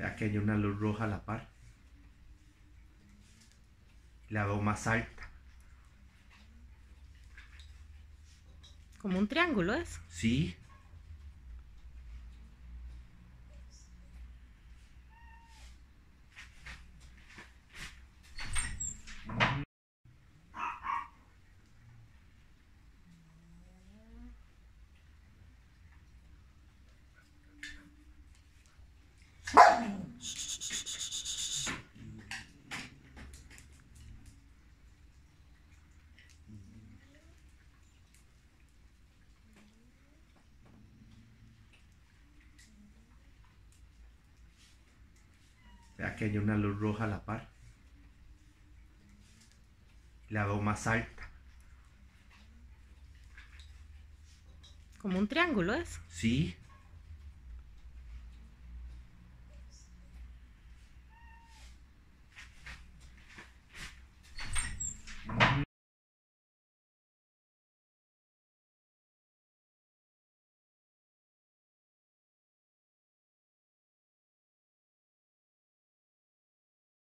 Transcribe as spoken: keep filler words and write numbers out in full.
Vea que hay una luz roja a la par. La veo más alta. Como un triángulo es. Sí. Vea que hay una luz roja a la par. La veo más alta. Como un triángulo es. Sí.